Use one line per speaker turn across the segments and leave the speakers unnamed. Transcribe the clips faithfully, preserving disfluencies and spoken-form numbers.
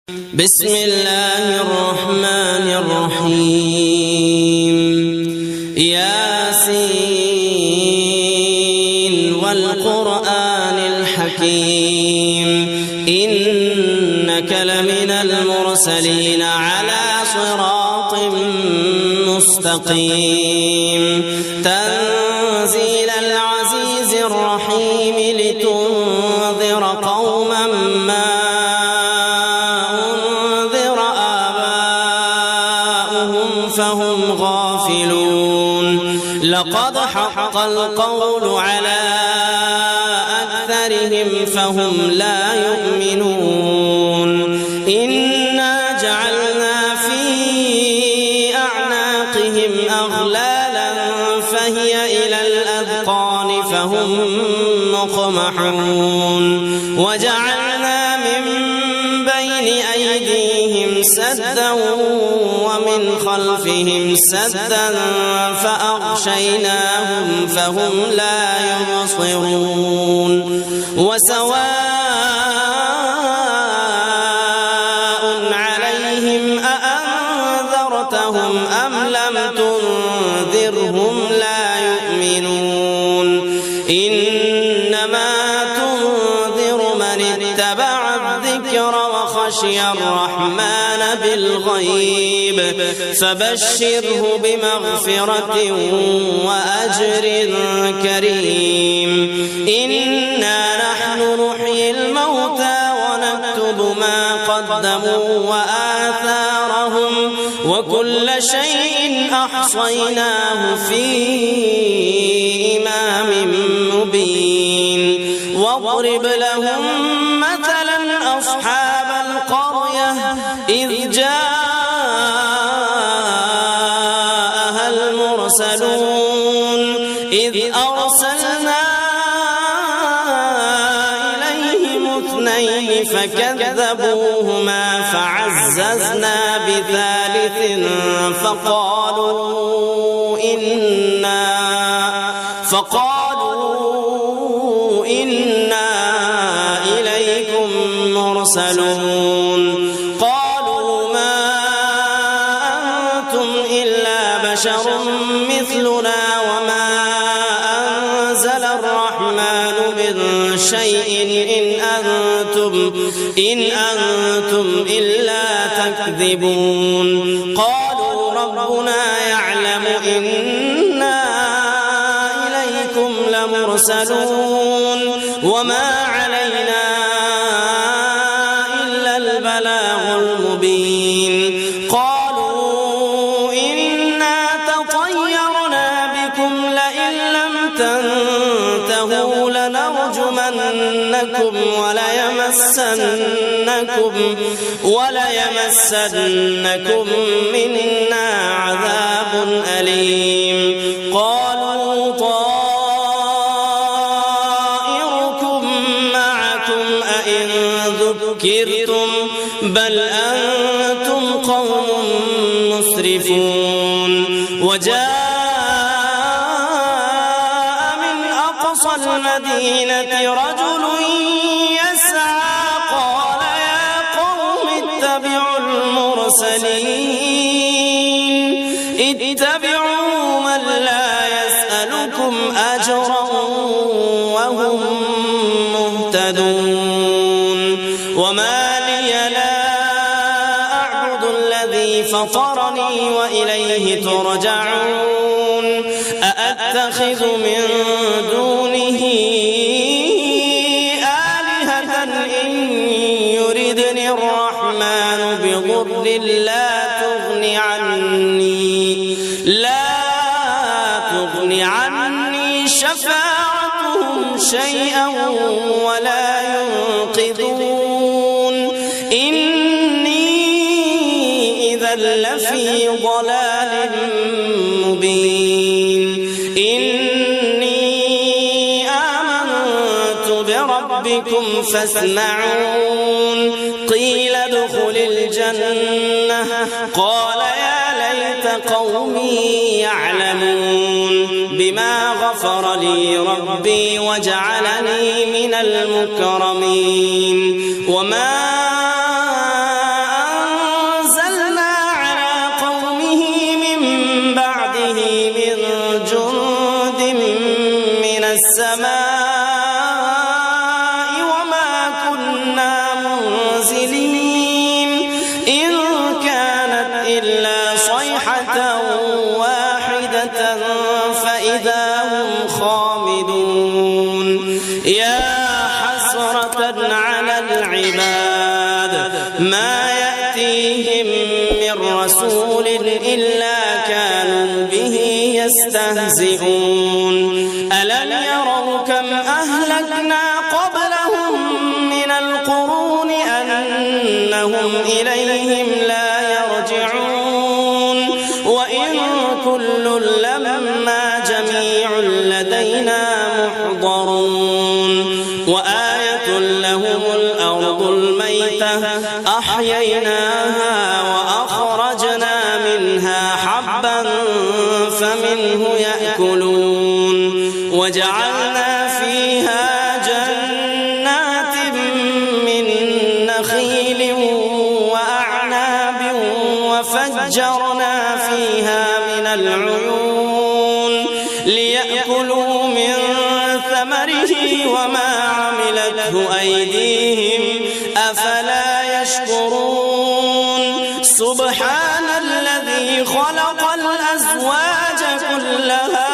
بسم الله الرحمن الرحيم. ياسين والقرآن الحكيم إنك لمن المرسلين على صراط مستقيم تنزيل العزيز الرحيم لتنذر قوما ما فهم غافلون. لقد حق القول على أكثرهم فهم لا يؤمنون. إنا جعلنا في أعناقهم أغلالا فهي إلى الأذقان فهم مقمحون. وجعلنا من بين أيديهم سدا ومن خلفهم سدا فأغشيناهم فهم لا يبصرون. وسواء عليهم أأنذرتهم أم لم تنذرهم لا يؤمنون. إنما تنذر من اتبع الذكر وخشي الرحمن بالغيب فبشره بمغفرة وأجر كريم. إنا نحن نحيي الموتى ونكتب ما قدموا وآثارهم وكل شيء أحصيناه في إمام مبين. واضرب لهم مثلا أصحاب القرية إذ جاءها المرسلون إذ أرسلنا إليهم اثنين فكذبوهما فعززنا بثالث فقالوا إنا فقالوا إنا إليكم مرسلون. قالوا ما أنتم إلا بشر مثلنا وما أنزل الرحمن من شيء إن أنتم إن أنتم إلا تكذبون. قالوا ربنا يعلم إنا إليكم لمرسلون وما علينا إلا البلاغ المبين. قالوا إنا تطيرنا بكم لئن لم تنتهوا لنرجمنكم وليمسنكم وليمسنكم منا عذاب أليم. قالوا طائركم معكم أئن ذكرتم بل أنتم قوم مسرفون. وجاء من أقصى المدينة رجل يسعى قال يا قوم اتبعوا المرسلين اتبعوا من لا يسألكم أجرا وهم مهتدون. وما لي لا أعبد الذي فطرني وإليه ترجعون. أأتخذ من دونه آلهة إن يردني الرحمن بضر لا تغني عني لا تغني عني شفاعتهم شيئا ولا ينقذون. إني إذا لفي ضلال مبين. إني آمنت بربكم فاسمعون. قيل ادخل الجنة قال يا ليت قومي يعلمون بما غفر لي ربي وجعلني من المكرمين. وما إن كانت إلا صيحة واحدة فإذا هم خامدون يا حسرة على العباد ما يأتيهم من رسول إلا كانوا به يستهزئون ألم يروا كم أهلكنا قبلهم من القرون أنهم إليهم لا يرجعون وإن كل لما جميع لدينا محضرون وآية لهم الأرض الميتة أحييناها وأخرجنا منها حبا فمنه يأكلون وجعلنا فيها جنات من نخيل وأعناب وفجرنا فيها من العيون ليأكلوا من ثمره وما عملته أيديهم أفلا يشكرون سبحان الذي خلق الأزواج كلها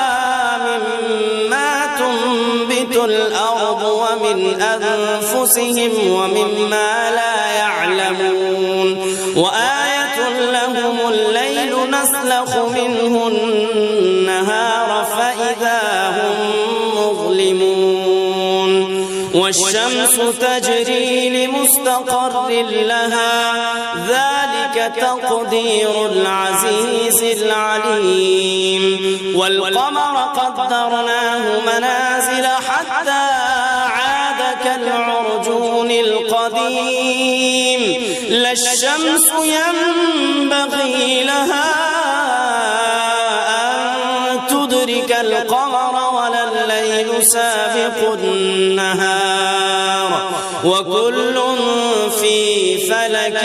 مما تنبت الأرض ومن أنفسهم ومما لا يعلمون وآية لهم الليل نسلخ منه النهار فإذا هم مظلمون والشمس تجري لمستقر لها ذلك تقدير العزيز العليم والقمر قدرناه منازل حتى عاد كالعرجون القديم لا الشمس ينبغي لها أن تدرك القمر ولا الليل سابق النهار وكل في فلك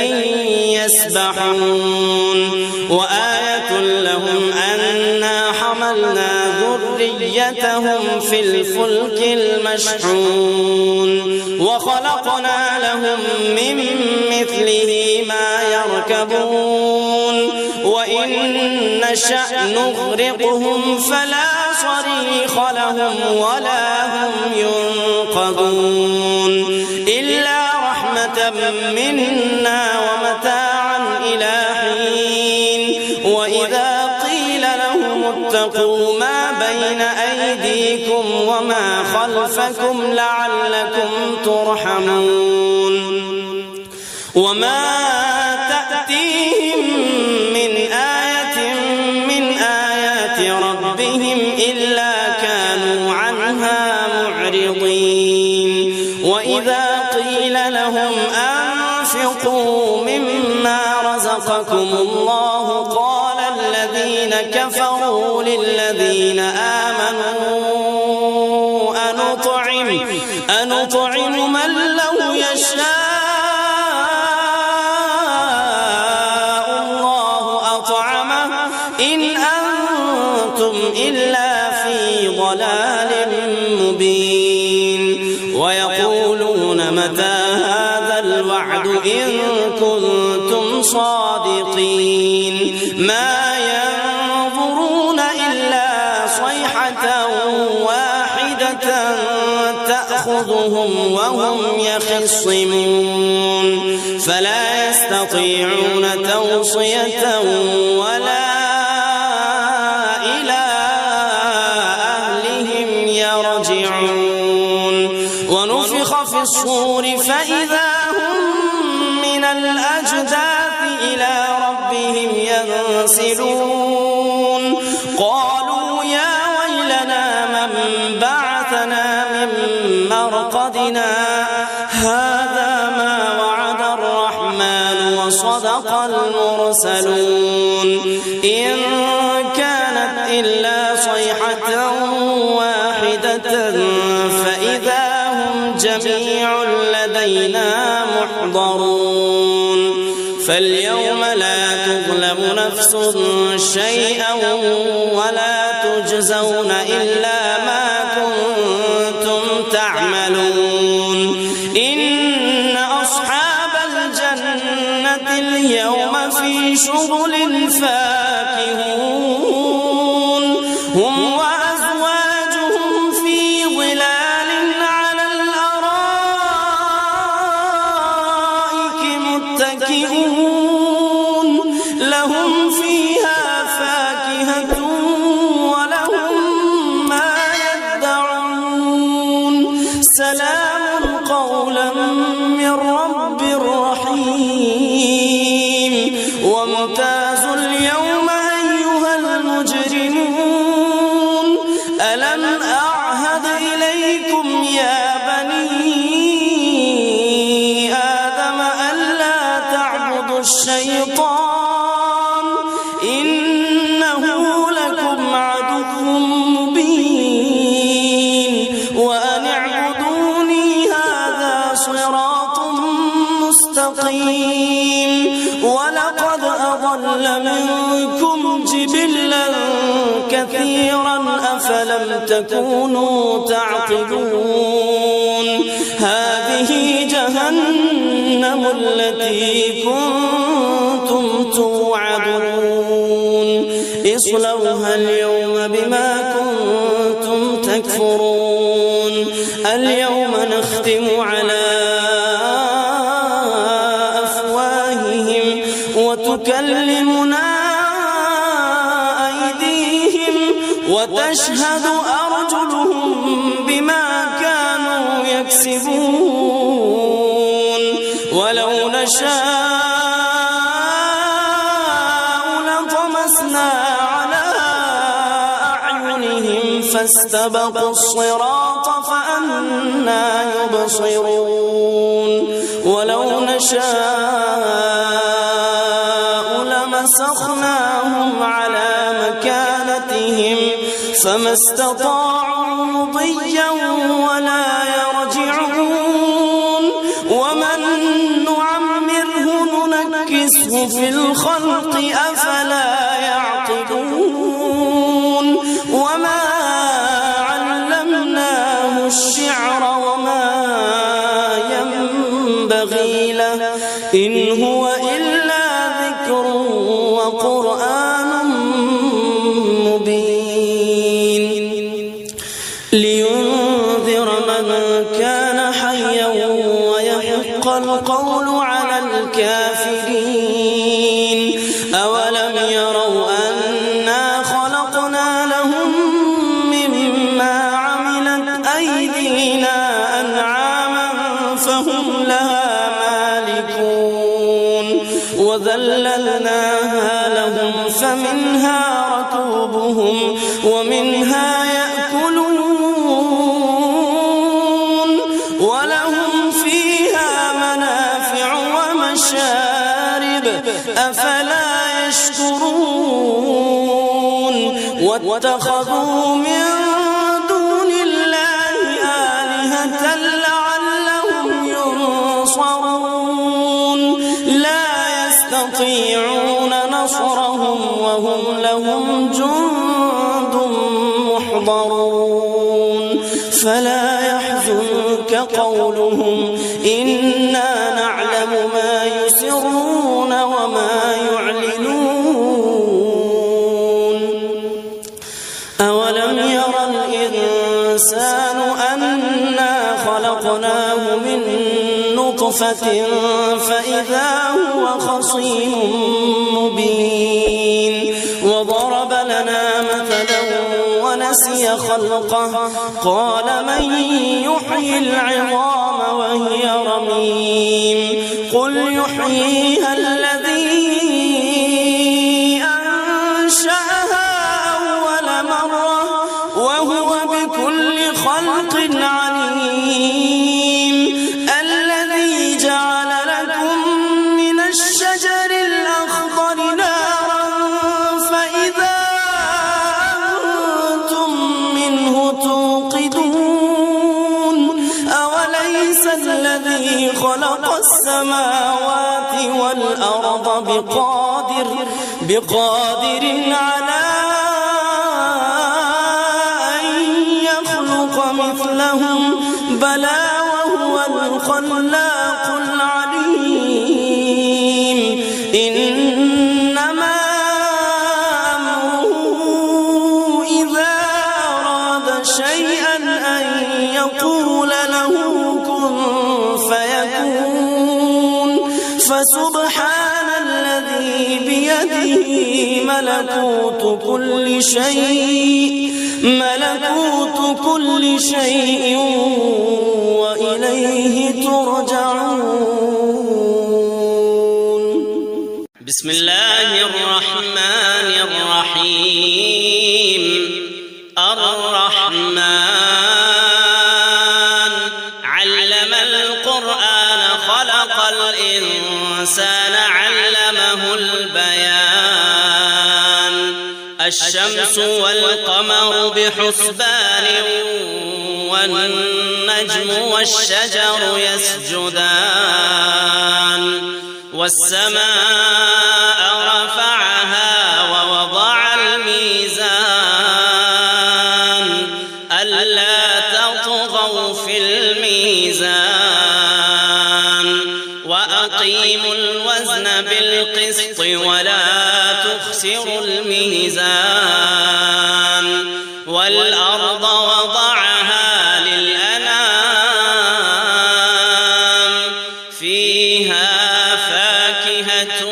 يسبحون وآية لهم أنا حملنا ذريتهم في الفلك المشحون وخلقنا لهم من مثله ما يركبون وإن نشأ نغرقهم فلا صريخ لهم ولا هم ينقذون إلا رحمة منا ومتاعا إلى حين وإذا قيل لهم اتقوا ما بين أيديكم وما خلفكم لعلكم ترحمون وما تأتيهم من آية من آيات ربهم إلا كانوا عنها معرضين وإذا قيل لهم أنفقوا مما رزقكم الله قال الذين كفروا للذين آمنوا أنطعم أنطعم من لو يشاء إن أنتم إلا في ضلال مبين ويقولون متى هذا الوعد إن كنتم صادقين ما ينظرون إلا صيحة واحدة تأخذهم وهم يخصمون فلا يستطيعون توصية ولا ونفخ في الصور فإذا هم من الأجداث إلى ربهم ينسلون قالوا يا ويلنا من بعثنا من مرقدنا هذا ما وعد الرحمن وصدق المرسلون إن كانت إلا صيحة واحدة فإذا جميع لدينا محضرون فاليوم لا تظلم نفس شيئا ولا تجزون إلا ما كنتم تعملون إن أصحاب الجنة اليوم في شغل فاكهون هم وأزواجهم في ظلال على الأرائك متكئون لهم فيها فاكهة ولهم ما يدعون سلام قولا من رب رحيم وامتازوا اليوم أيها المجرمون ألم أعهد إليكم يا بني آدم ألا تعبدوا الشيطان إنه لكم عدو مبين وأن اعبدوني هذا صراط مستقيم ولقد أضل منكم جبلا كثيرا أفلم تكونوا تعقلون هذه جهنم التي كنتم توعدون اصلوها اليوم بما كنتم تكفرون اليوم نختم على وتكلمنا أيديهم وتشهد أرجلهم بما كانوا يكسبون ولو نشاء لطمسنا على أعينهم فاستبقوا الصراط فأنى يبصرون ولو نشاء مسخناهم على مكانتهم فما استطاعوا مضيا ولا يرجعون ومن نعمره ننكسه في الخلق أفلا يعقلون وما علمناه الشعر وما ينبغي له إن هو إلا ذكر وقرآن مبين لينذر من كان حيا ويحق القول على الكافرين أولم يروا أنا خلقنا لهم مما عملت أيدينا أنعاما فهم لها مالكون وذللناها لهم فمنها ركوبهم ومنها يأكلون ولهم فيها منافع ومشارب أفلا يشكرون واتخذوا من دون الله آلهة لعلهم ينصرون لا يستطيعون نصرهم وهم لهم جند محضرون فلا يحزنك قولهم إنا نعلم ما يسرون وما يعلنون أولم ير الإنسان أنا خلقناه من نطفة فإذا هو خصيم مبين وضرب لنا مثلا ونسي خلقه قال من يحيي العظام وهي رميم قل يحييها الذي أنشأها أول مرة وهو بكل خلق عليم الذي جعل لكم من الشجر الأخضر نارا فإذا أنتم منه توقدون أوليس الذي خلق السماوات والأرض بقادر بقادر على أن يخلق مثلهم بلى وهو الخلاق العليم إنما أمره إذا أراد شيئا أن يقول له كن فيكون فسبحان الذي بيده ملكوت كل شيء ملكوت كل شيء وإليه ترجعون.
بسم الله الرحمن الرحيم. الرحمن علم القرآن خلق الإنسان علمه البيان. الشمس والقمر بحسبان والنجم والشجر يسجدان والسماء رفعها ووضع الميزان ألا تطغوا في الميزان وأقيموا الوزن بالقسط ولا تخسروا الميزان والأرض وضعها للأنام فيها فاكهة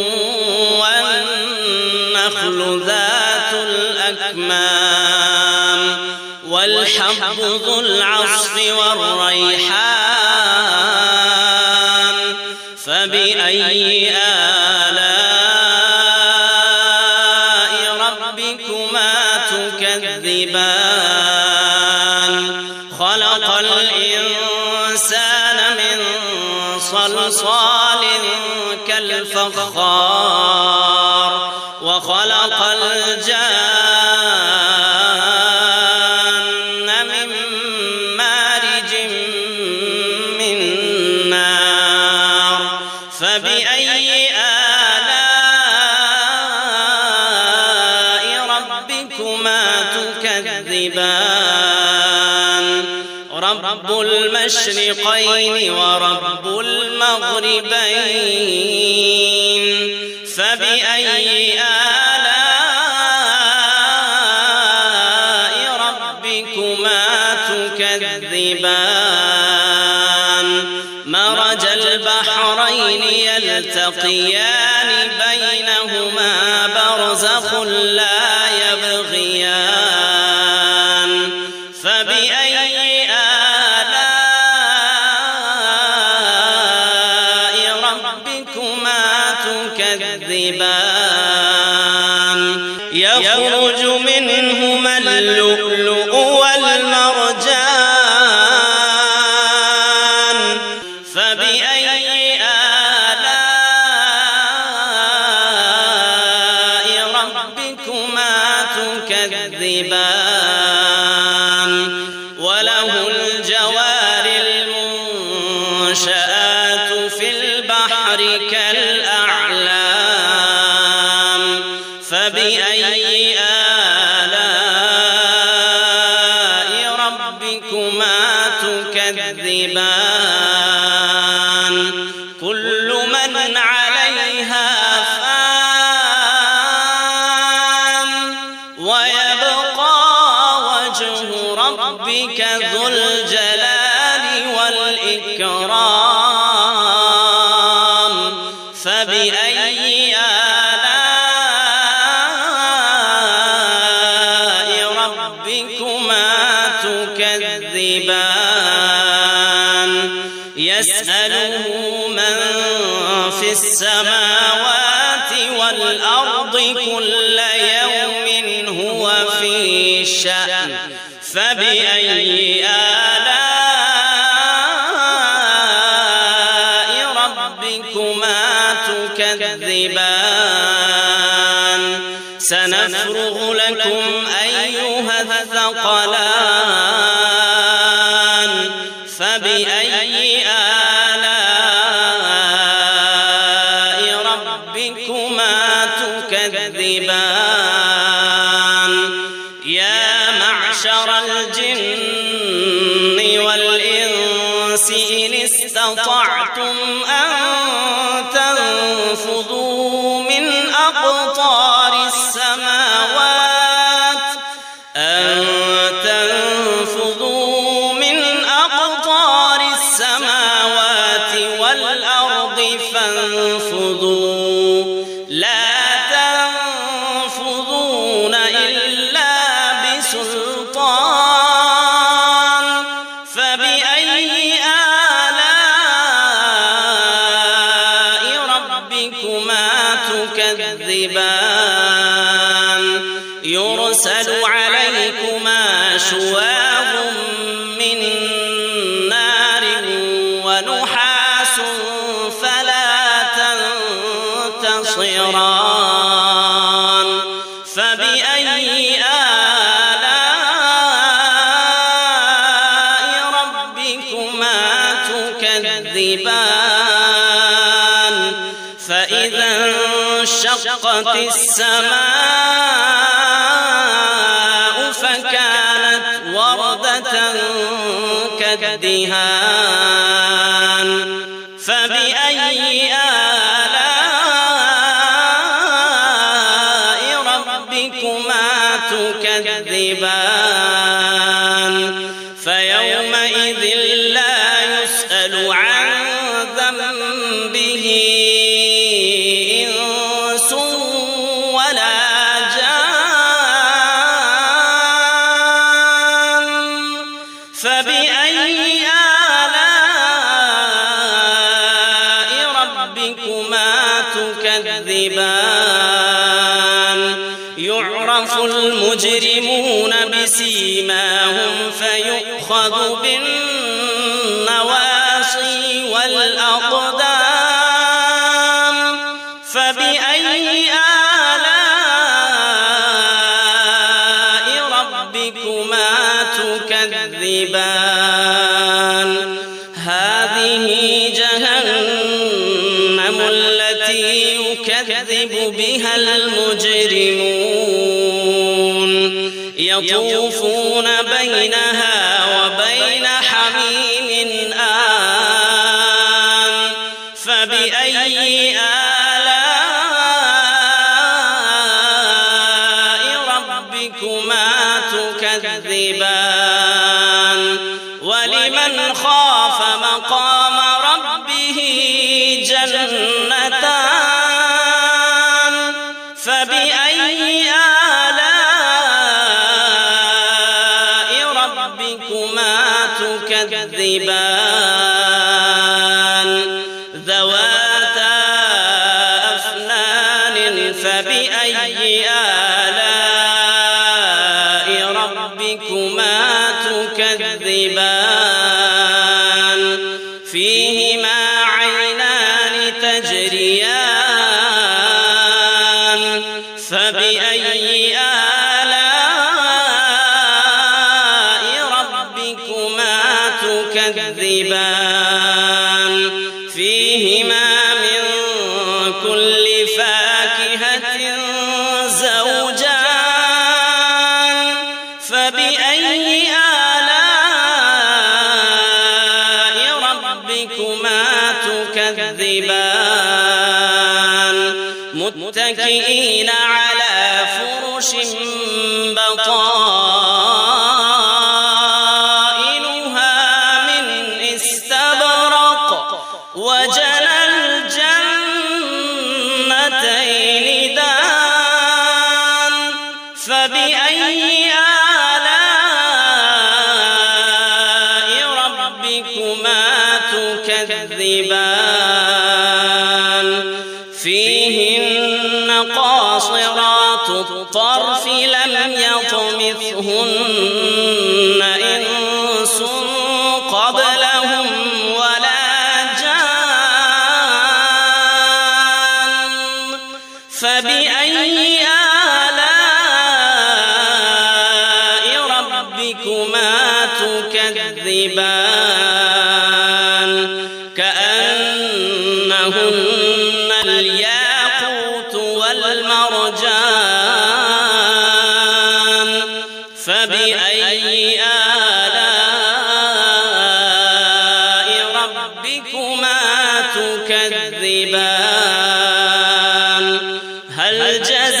والنخل ذات الأكمام والحب ذو العصف والريحان فبأي آلاء ربكما تكذبان. خلق الإنسان من صلصال كالفخار وخلق الجان من مارج من نار فبأي آلاء ربكما تكذبان. رب المشرقين ورب المغربين فبأي آلاء ربكما تكذبان. مرج البحرين يلتقيان بينهما برزخ لا يبغيان فبأي آلاء ربكما تكذبان. يخرج منهما اللؤلؤ والمرجان فبأي آلاء ربكما تكذبان. وله الجوار المنشآت في البحر كالأعلام فبأي آلاء ربكما تكذبان. كل من عليها فان ويبقى وجه ربك ذو الجلال والإكرام فبأي آلاء ربكما تكذبان. يسأله من في السماوات والأرض كل يوم هو في شأن فبأي آلاء ربكما تكذبان. سنفرغ لكم أيها الثقلان فبأي آلاء ربكما تكذبان. يا معشر الجن والإنس إن استطعتم أن تنفذوا أقطار السماوات أن تنفذوا من أقطار السماوات والأرض فانفذوا لا تنفذون إلا بسلطان فبأي آلاء ربكما تكذبان يرسل عليكما شواظ من نار ونحاس فلا تنتصران فبأي آلاء ربكما تكذبان فإذا انشقت السماء فكانت وردة كالدهان فبأي آلاء ربكما تكذبان فيومئذ لا يسأل عن ذنبه إنس ولا جان فبأي آلاء ربكما تكذبان يعرف المجرمون بسيماهم فيؤخذ بالنواصي والأقدام فبأي آلاء ربكما تكذبان هذه جهنم التي يكذب بها المجرمون يطوفون بينها وبين حميم آن فبأي آلاء ربكما تكذبان ولمن خاف مقام ربه جنتان فبأي آلاء ربكما تكذبان ذواتا أفنان فبأي آلاء ربكما تكذبان فيهما عينان تجريان فبأي آلاء ربكما تكذبان فيهما من كل فاكهة زوجان فبأي آلاء ربكما تكذبان متكئين على فرش بطائنها من استبرق وجنى الجنتين دان فبأي آلاء ربكما تكذبان فيهن قاصرات الطرف لم يطمثهن إنس قبلهم ولا جان فبأي آلاء ربكما تكذبان كأنهن الياقوت والمرجان فبأي آلاء ربكما تكذبان هل جزاء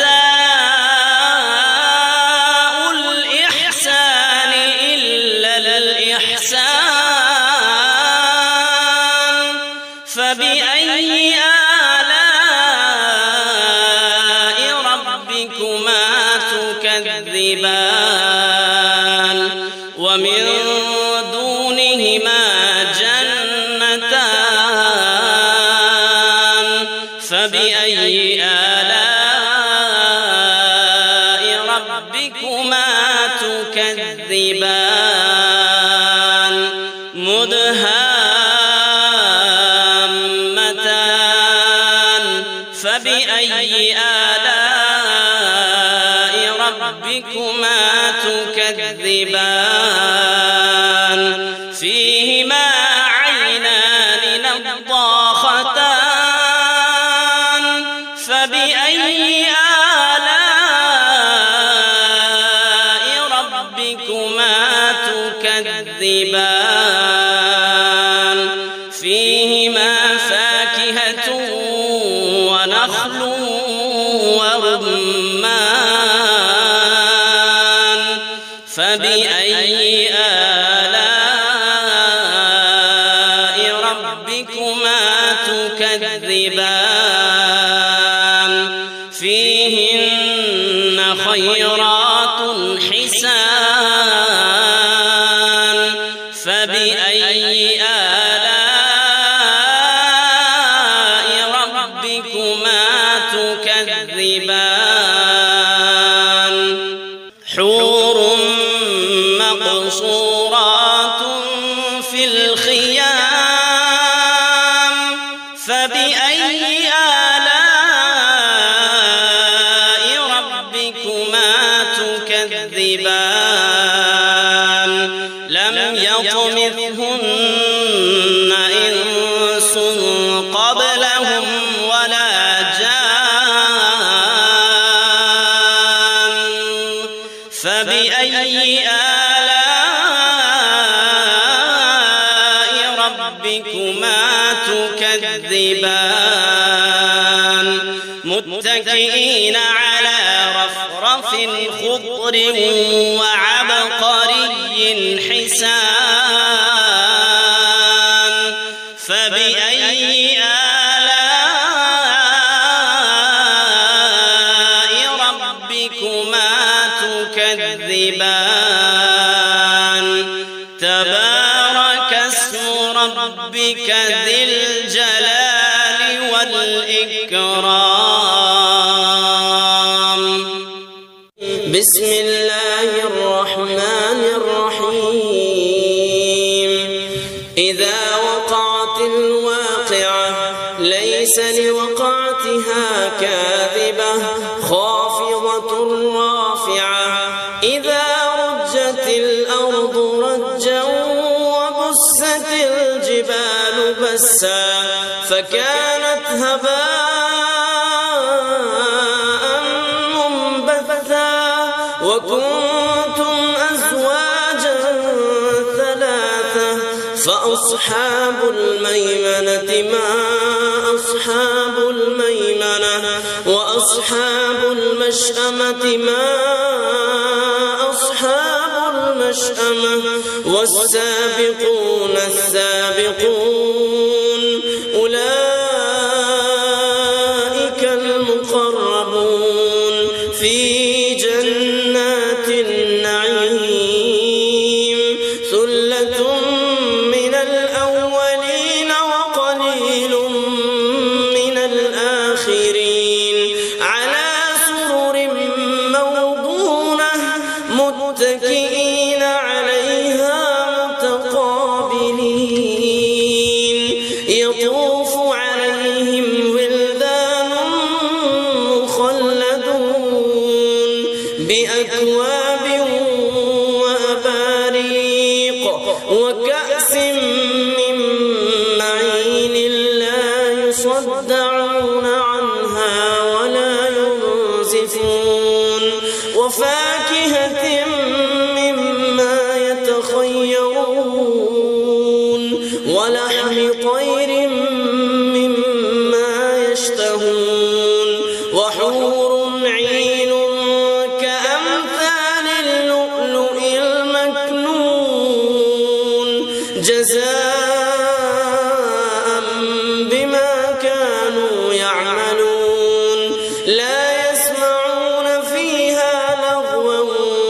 تكذبان ومن دونهما جنتان فبأي آلاء ربكما تكذبان مدهامتان فبأي آلاء ربكما تكذبان فيهما عينان نضاختان فبأي آلاء ربكما تكذبان فيهما فاكهة ونخل ورمان فبأي آلاء ربكما تكذبان فيهن خيرات حسان فبأي آلاء ربكما تكذبان حور مقصورات في الخيام فبأي آلاء ربكما تكذبان لم يطمثهن إنس قبلهم ولا جان فبأي آلاء ربكما تكذبان متكئين على رفرف خضر وعبقري حسان فبأي آلاء ربكما تكذبان تبارك اسم ربك ذي الجلال والإكرام بسم الله الرحمن الرحيم إذا وقعت الواقعة ليس لوقعتها كاذبة خافضة رافعة إذا رجت الأرض رجا وبست الجبال بسا فكانت هباء منبثا وكنتم أزواجا ثلاثة فأصحاب الميمنة ما أصحاب الميمنة وأصحاب المشأمة ما أصحاب المشأمة والسابقون السابقون أولئك المقربون في جنات النعيم ثلة من الأولين وقليل من الآخرين على سرر موضونة متكئين عليها متقابلين يطوف عليهم ولدان مخلدون بأكواب وأباريق وكأس من معين لا يصدعون عنها ولا ينزفون وفاكهة مما يتخيرون ولحم طير مما يشتهون وحور عين كأمثال اللؤلؤ المكنون جزاء بما كانوا يعملون لا يسمعون فيها لغوا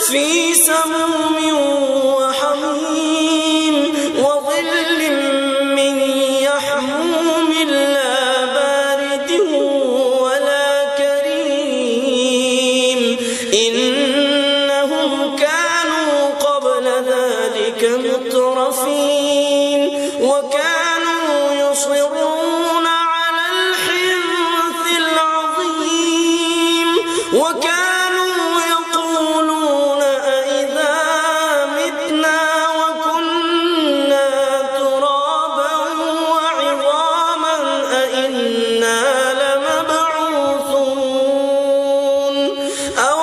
في سموم وحميم وظل من يحموم لا بارد ولا كريم إنهم كانوا قبل ذلك مترفين وكانوا يصرون على الحنث العظيم وكانوا يقولون أئذا متنا وكنا ترابا وعظاما أئنا لمبعوثون أو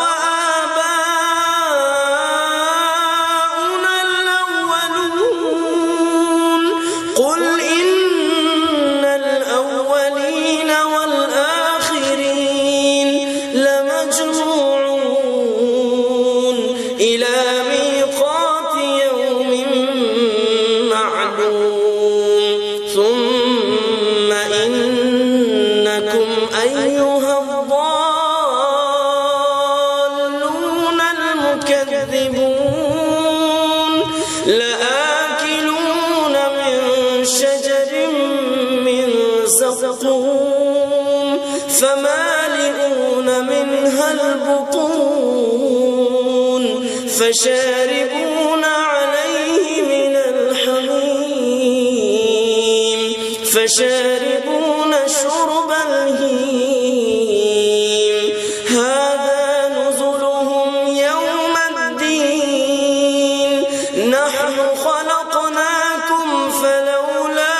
آباؤنا الأولون قل إن الأولين والآخرين لمجموعون إلى ميقات يوم معلوم ثم إنكم أيها الضالون المكذبون لآكلون من شجر من زقوم فمالئون منها البطون فشاربون عليه من الحميم فشاربون شرب الهيم هذا نزلهم يوم الدين نحن خلقناكم فلولا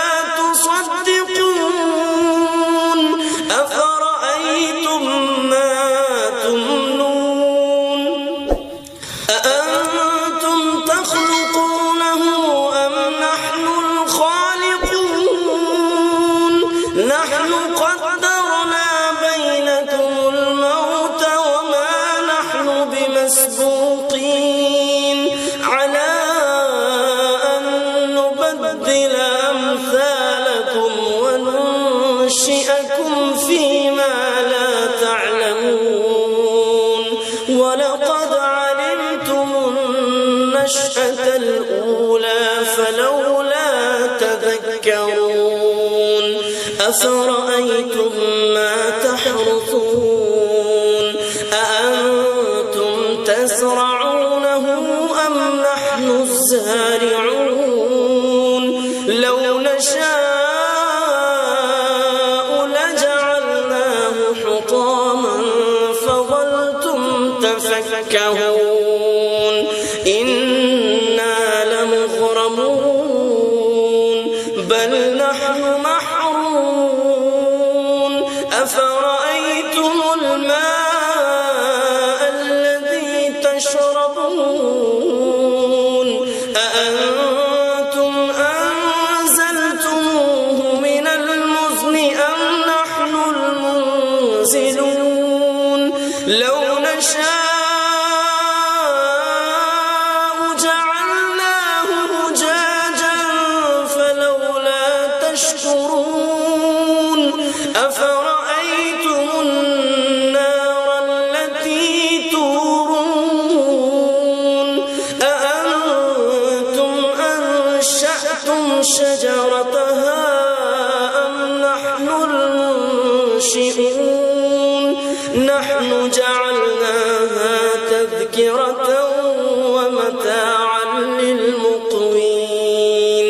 تصدقون أفرأيتم ما تمنون أأنتم تخلقونه أم نحن الخالقون نحن قدرنا بينكم الموت وما نحن بمسبوقين على أن نبدل أمثالكم وننشئكم فيما لا تعلمون ولقد علمتم النشأة الأولى فلولا تذكرون أفرأيتم ما تحرثون أأنتم تزرعونه أم نحن الزارعون لو نشاء لجعلناه حطاما فظلتم تفكهون إنا لمغرمون بل نحن محرومون أفرأيتم الماء الذي تشربون أأنتم أنزلتموه من المزن أم نحن المنزلون لو نشاء جعلناه أجاجا فلولا تشكرون أفرأيتم النار التي تورون أأنتم أنشأتم شجرتها أم نحن المنشئون نحن جعلناها تذكرة ومتاعا للمقوين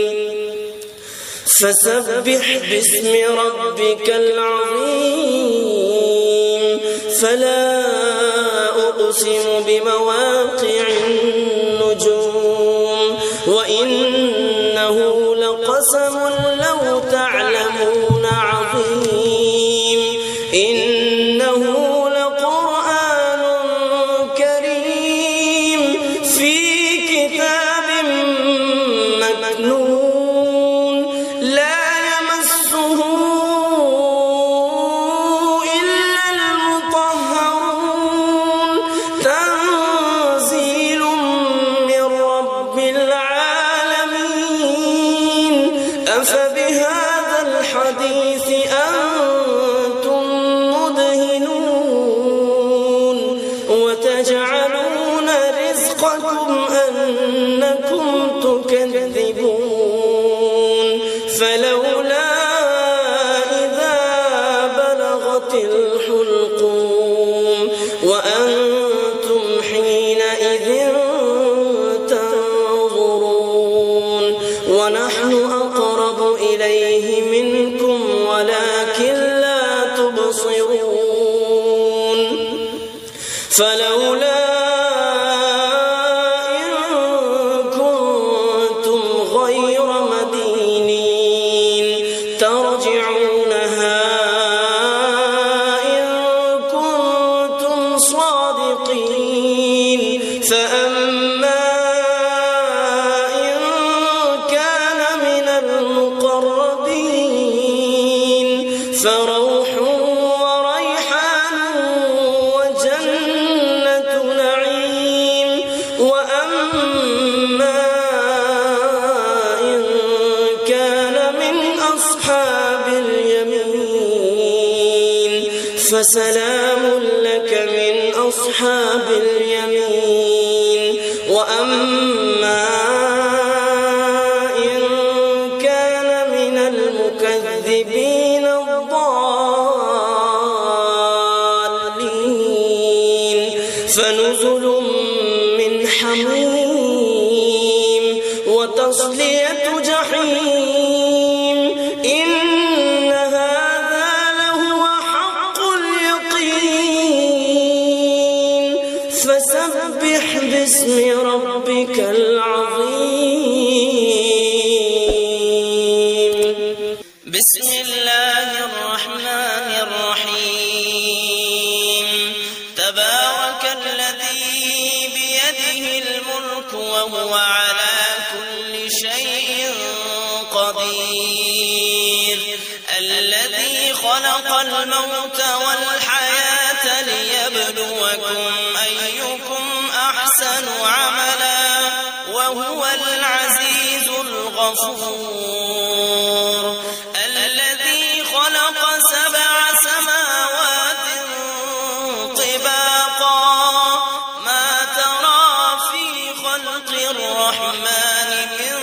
فسبح باسم ربك العظيم فلا أقسم بمواقع النجوم وإنه لقسم لو تعلمون عظيم إنه لقرآن كريم في كتاب مكنون لا يمسه إلا المطهرون تنزيل يسؤكم أنكم تكذبون فلولا إذا بلغت الحلقوم وأنتم حينئذ تنظرون ونحن أقرب إليه منكم ولكن لا تبصرون فلولا إن كنتم غير مدينين ترجعونها إن كنتم صادقين فأما إن كان من المقربين فروح وريحان وجنة نعيم وأما إن كان من أصحاب اليمين فسلام لك من أصحاب اليمين وأما إن كان من المكذبين الضالين فنزل من حميم وتصلية جحيم إن هذا لهو حق اليقين فسبح باسم ربك العظيم. بسم الله الرحمن الرحيم. تبارك الذي بيده الملك وهو على كل شيء قدير الذي خلق الموت والحياة ليبلوكم أيكم أحسن عملا وهو العزيز الغفور الذي خلق سبع سماوات طباقا ما ترى في خلق الرحمن من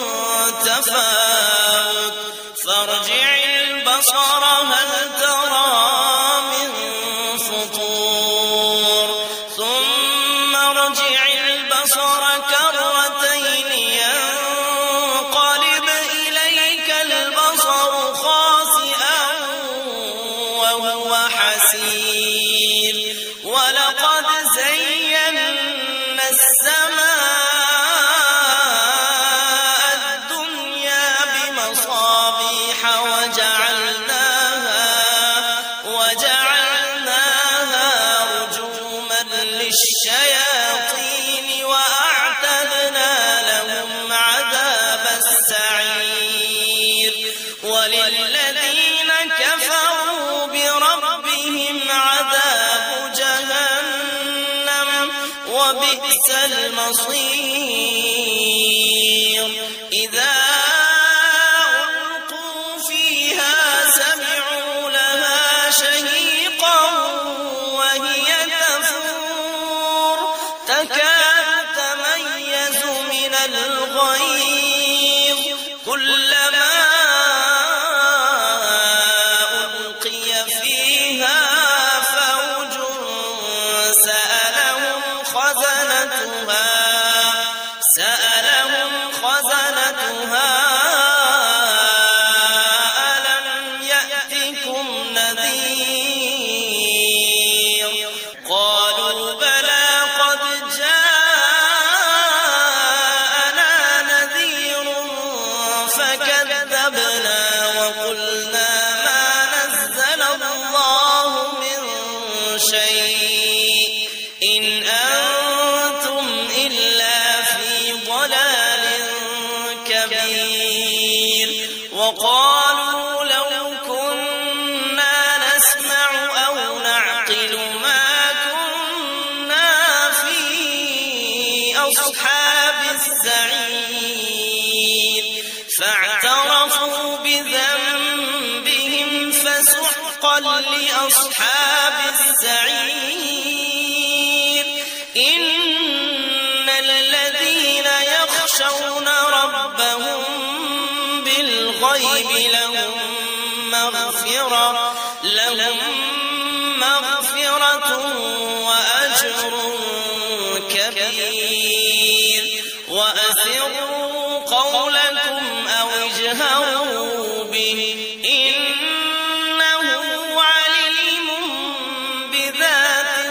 تفاوت فارجع البصر هل ترى من فطور ثم ارجع البصر كرتين ينقلب إليك البصر خاسئا وهو حسير ولقد زينا السماء الدنيا بمصابيح وجعلناها وجعلناها رجوما للشياطين وأعتدنا لهم عذاب السعير وللذين كفروا بربهم عذاب جهنم وبئس المصير إذا ألقوا فيها سمعوا لها شهيقا وهي تفور تكاد تميز من الغيظ كلما ألقي فيها فوج سألهم خزنتها سألهم خزنتها ألم يأتكم نذير قالوا بلى قد جاءنا نذير فكذبنا وقلنا ما نزل الله من شيء إن أنتم إلا في ضلال كبير وقالوا لو كنا نسمع أو نعقل ما كنا في أصحاب السعير فاعترفوا بذنبهم فسحقا لأصحاب السعير إن مغفرة لهم مغفرة وأجر كبير وأسروا قولكم أو اجهروا به إنه عليم بذات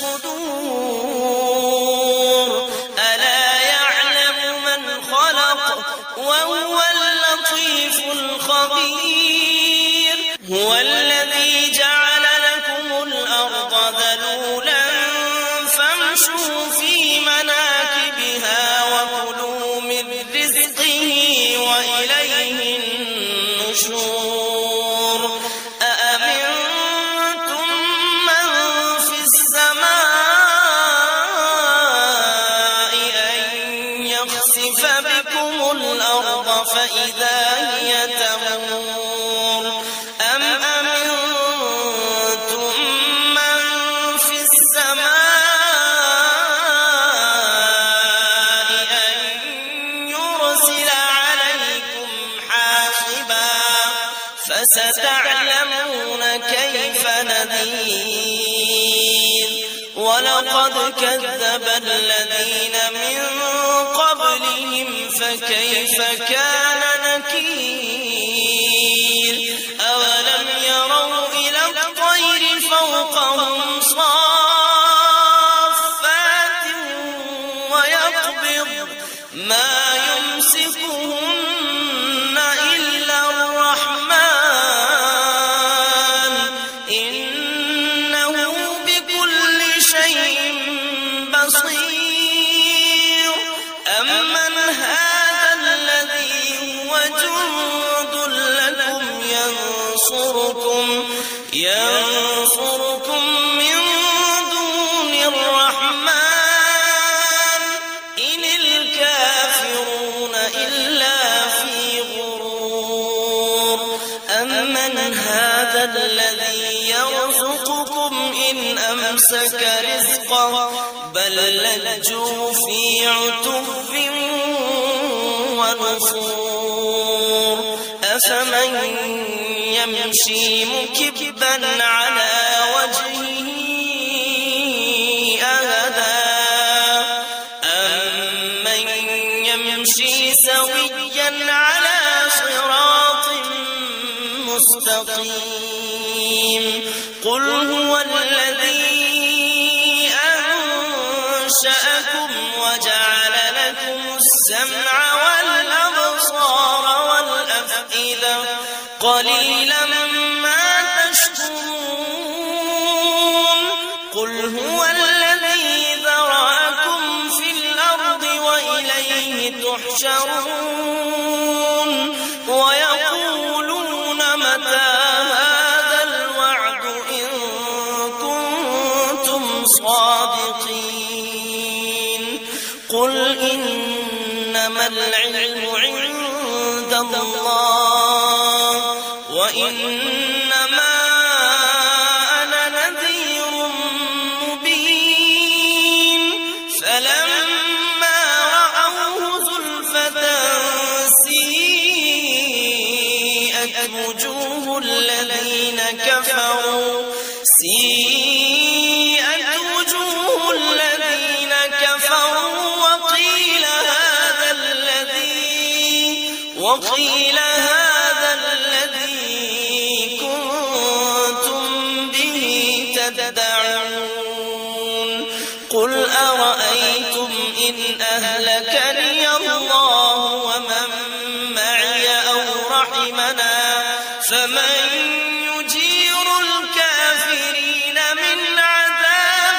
الصدور ألا يعلم من خلق وهو اللطيف الخبير هو الذي جعل لكم الأرض ذلولا فامشوا في مناكبها وكلوا من رزقه وإليه النشور أأمنتم من في السماء أن يخسف بكم الأرض فإذا هي تمور أم أمنتم من في السماء أن يرسل عليكم حاصبا فستعلمون كيف نذير ولقد كذب الذين من قبلهم فكيف كان نكير أولم يروا إلى الطير فوقهم صافات ويقبض ما يمسكهن إلا الرحمن إنه بكل شيء بصير أمن هذا الذي هو جند لكم ينصركم ينصركم من دون الرحمن إن الكافرون إلا في غرور أمن هذا الذي يرزقكم إن أمسك رزقه بل لجوا في عتو ونفور أفمن يمشي مكبا على وجهه أهدى أمن يمشي سويا على صراط مستقيم قل هو الذي أنشأكم وجعل لكم السمع والأبصار والأفئدة قليلا ما تشكرون قل هو الذي ذرأكم في الأرض وإليه تحشرون ويقولون متى هذا الوعد إن كنتم صادقين قل إنما العلم عند الله وإنما أنا نذير مبين فلما رأوه زلفة سيئت وجوه الذين كفروا سيئت وجوه الذين كفروا وقيل هذا الذي وقيل هذا الذي كنتم به تدعون قل أرأيتم إن أهلكني الله ومن معي أو رحمنا فمن يجير الكافرين من عذاب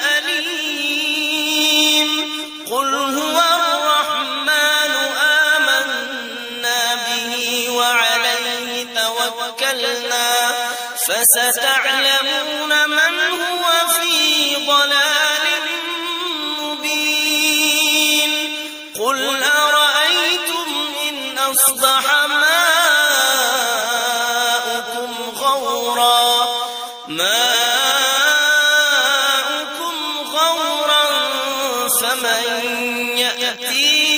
أليم قل هو الرحمن آمنا به وعليه توكلنا فستعلمون من هو في ضلال مبين قل أرأيتم إن أصبح ماؤكم غورا ماؤكم غورا فمن يأتي